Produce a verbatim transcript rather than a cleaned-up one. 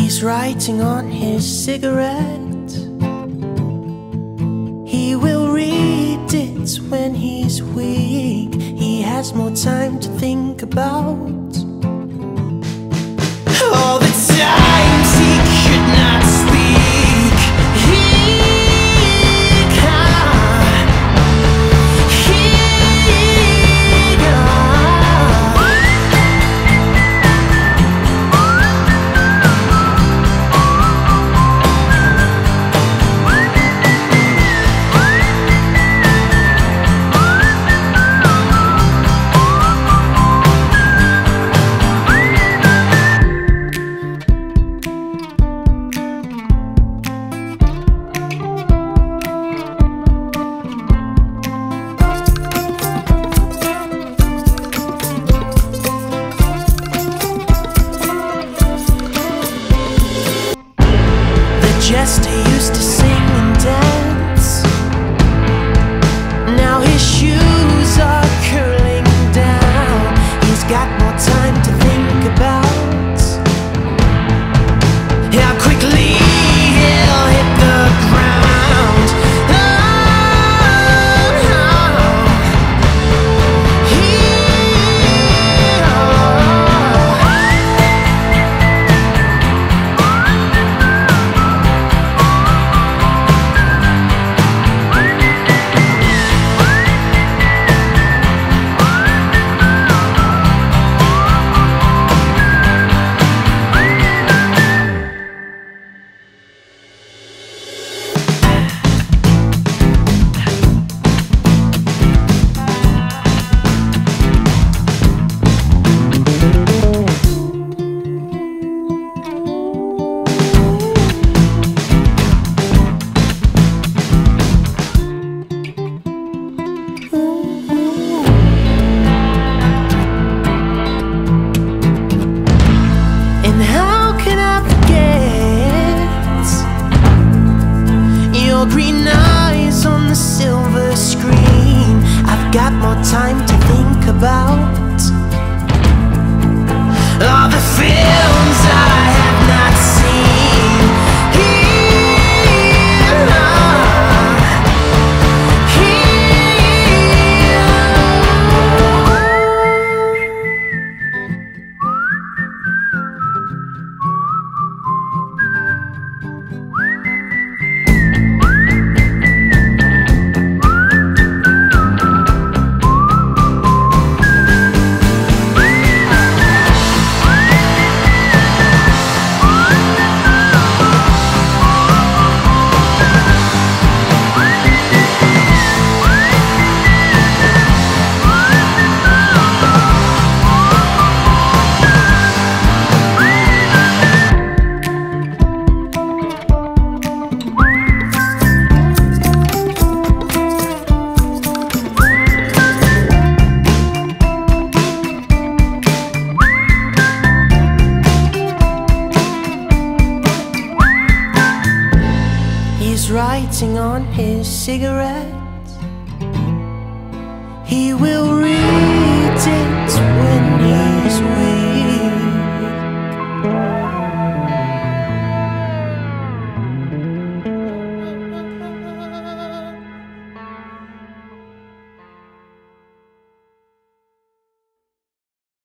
He's writing on his cigarette. He will read it when he's weak. He has more time to think about all the times he could not speak. He can't. He Jester used to sing and dance. Now his shoes are curling down. He's got more time to think about how quickly he'll hit the ground. Oh, he, green eyes on the silver screen. I've got more time to think about all the films I have not seen. Here, He's writing on his cigarette. He will read